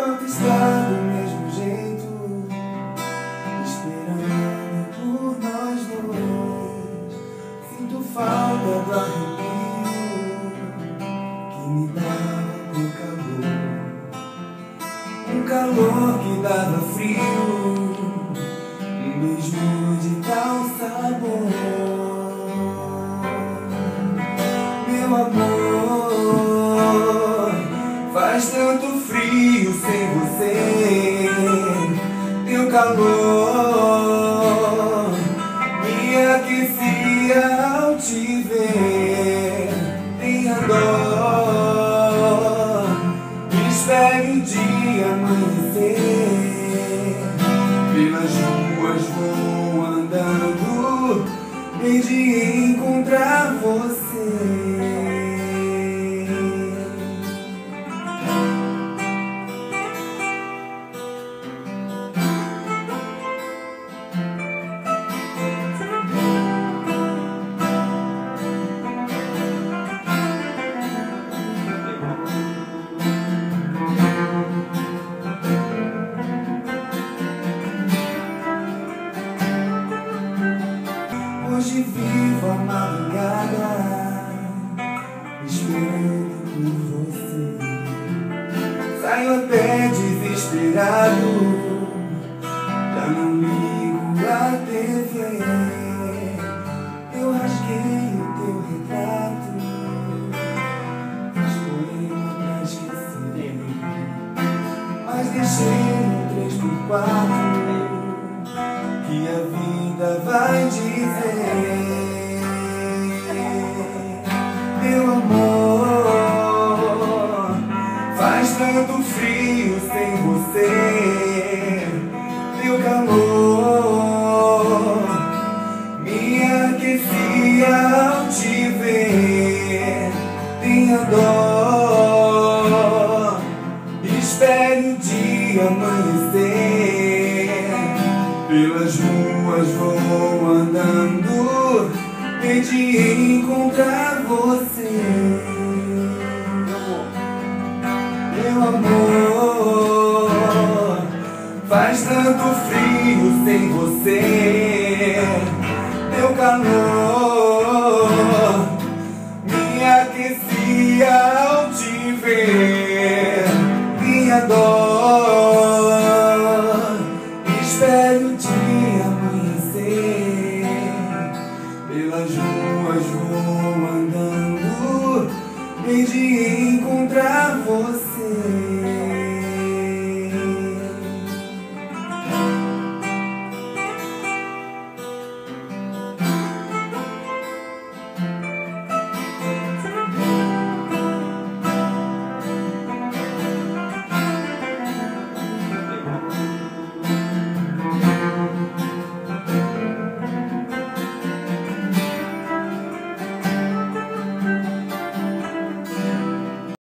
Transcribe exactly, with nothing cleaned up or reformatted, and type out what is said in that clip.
enquanto está do mesmo jeito, esperando por nós dois. Sinto falta do arrepio que me dava o calor, um calor que dava frio, um beijo de tal sabor. Meu amor, faz tanto frio sem você. Teu calor me aquecia ao te ver. Tenha dó, espere o dia amanhecer. Pelas ruas vou andando, em de encontrar você. Hoje vivo a madrugada, esperando por você. Saio até desesperado, já não ligo a T V. Eu rasguei o teu retrato, fiz poema pra esquecer, mas deixei no três por quatro que a vida vai dizer. Meu amor, faz tanto frio sem você. Teu calor me aquecia ao te ver. Tenha dó, espere o dia amanhecer. Pelas ruas vou andando, em de encontrar você. Meu amor, faz tanto frio sem você. Teu calor me aquecia ao te ver. Minha dor, espere o dia amanhecer. Pelas ruas vou andando, em de encontrar você.